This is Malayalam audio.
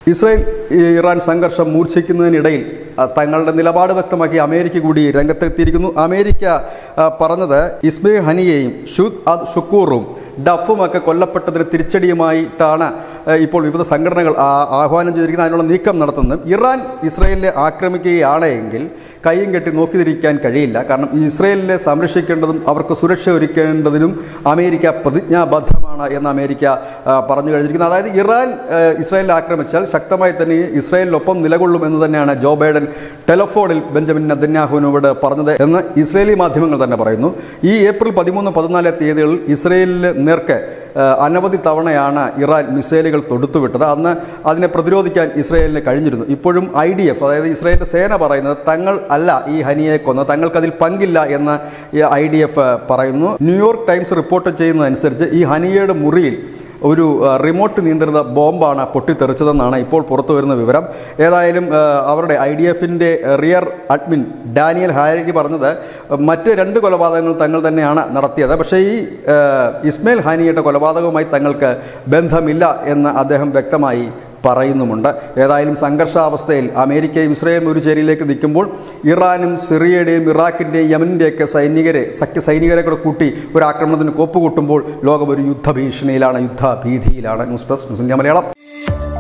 ഇസ്രായേൽ ഇറാൻ സംഘർഷം മൂർച്ഛിക്കുന്നതിനിടയിൽ തങ്ങളുടെ നിലപാട് വ്യക്തമാക്കി അമേരിക്ക കൂടി രംഗത്തെത്തിയിരിക്കുന്നു. അമേരിക്ക പറഞ്ഞത് ഇസ്മയിൽ ഹനിയെയും ഷുക്കൂറും ഡഫുമൊക്കെ കൊല്ലപ്പെട്ടതിന് തിരിച്ചടിയുമായിട്ടാണ് ഇപ്പോൾ വിവിധ സംഘടനകൾ ആഹ്വാനം ചെയ്തിരിക്കുന്നത്. അതിനുള്ള നീക്കം നടത്തുന്നത് ഇറാൻ ഇസ്രായേലിനെ ആക്രമിക്കുകയാണ് എങ്കിൽ കൈയും കെട്ടി നോക്കിത്തിരിക്കാൻ കഴിയില്ല. കാരണം ഇസ്രായേലിനെ സംരക്ഷിക്കേണ്ടതും അവർക്ക് സുരക്ഷ ഒരുക്കേണ്ടതിനും അമേരിക്ക പ്രതിജ്ഞാബദ്ധമാണ് എന്ന് അമേരിക്ക പറഞ്ഞു കഴിഞ്ഞിരിക്കുന്നത്. അതായത് ഇറാൻ ഇസ്രായേലിനെ ആക്രമിച്ചാൽ ശക്തമായി തന്നെ ഇസ്രായേലിനൊപ്പം നിലകൊള്ളും എന്ന് തന്നെയാണ് ജോ ബൈഡൻ ടെലഫോണിൽ ബെഞ്ചമിൻ നെതന്യാഹുവിനോട് പറഞ്ഞത് എന്ന് ഇസ്രായേലി മാധ്യമങ്ങൾ തന്നെ പറയുന്നു. ഈ ഏപ്രിൽ 13-14 തീയതികളിൽ ഇസ്രായേലിന് നേർക്ക് അനവധി തവണയാണ് ഇറാൻ മിസൈലുകൾ തൊടുത്തുവിട്ടത്. അന്ന് അതിനെ പ്രതിരോധിക്കാൻ ഇസ്രായേലിന് കഴിഞ്ഞിരുന്നു. ഇപ്പോഴും IDF, അതായത് ഇസ്രായേലിൻ്റെ സേന പറയുന്നത് തങ്ങൾ അല്ല ഈ ഹനിയെ കൊന്നത്, തങ്ങൾക്കതിൽ പങ്കില്ല എന്ന് IDF പറയുന്നു. ന്യൂയോർക്ക് ടൈംസ് റിപ്പോർട്ട് ചെയ്യുന്നതനുസരിച്ച് ഈ ഹനിയയുടെ മുറിയിൽ ഒരു റിമോട്ട് നിയന്ത്രിത ബോംബാണ് പൊട്ടിത്തെറിച്ചതെന്നാണ് ഇപ്പോൾ പുറത്തു വരുന്ന വിവരം. ഏതായാലും അവരുടെ IDFൻ്റെ റിയർ അഡ്മിൻ ഡാനിയൽ ഹാരി പറഞ്ഞത് മറ്റ് 2 കൊലപാതകങ്ങൾ തങ്ങൾ തന്നെയാണ് നടത്തിയത്. പക്ഷേ ഈ ഇസ്മയിൽ ഹാനിയുടെ കൊലപാതകവുമായി തങ്ങൾക്ക് ബന്ധമില്ല എന്ന് അദ്ദേഹം വ്യക്തമായി പറയുന്നുമുണ്ട്. ഏതായാലും സംഘർഷാവസ്ഥയിൽ അമേരിക്കയും ഇസ്രായേലും ഒരു ചേരിയിലേക്ക് നിൽക്കുമ്പോൾ ഇറാനും സിറിയയുടെയും ഇറാഖിൻ്റെയും യമനിൻ്റെയൊക്കെ സൈനികരെ കൂടെ കൂട്ടി ഒരു ആക്രമണത്തിന് കോപ്പുകൂട്ടുമ്പോൾ ലോകം ഒരു യുദ്ധഭീഷണിയിലാണ്, യുദ്ധഭീതിയിലാണ്. News desk news India Malayalam.